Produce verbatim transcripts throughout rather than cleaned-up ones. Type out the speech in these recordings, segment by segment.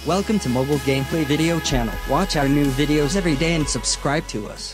Welcome to Mobile Gameplay Video Channel. Watch our new videos every day and subscribe to us.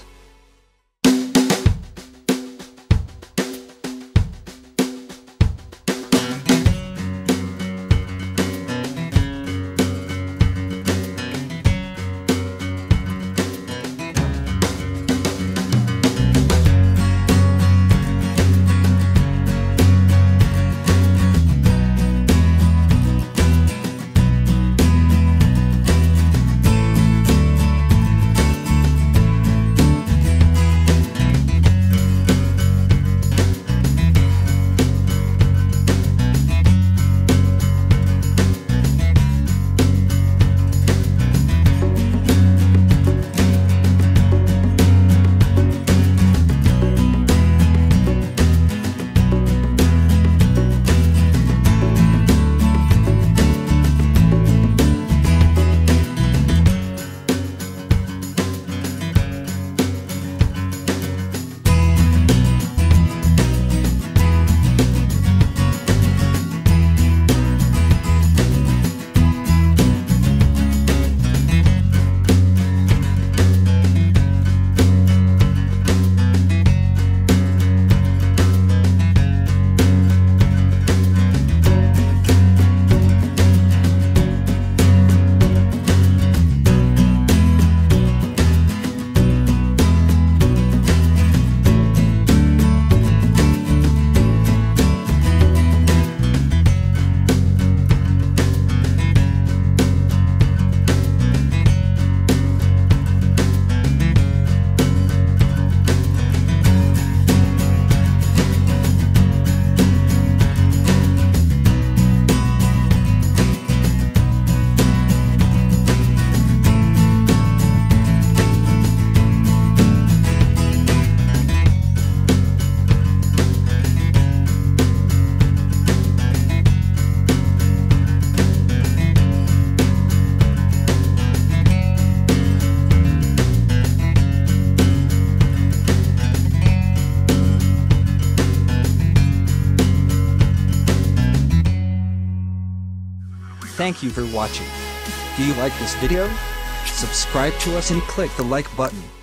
Thank you for watching. Do you like this video? Subscribe to us and click the like button.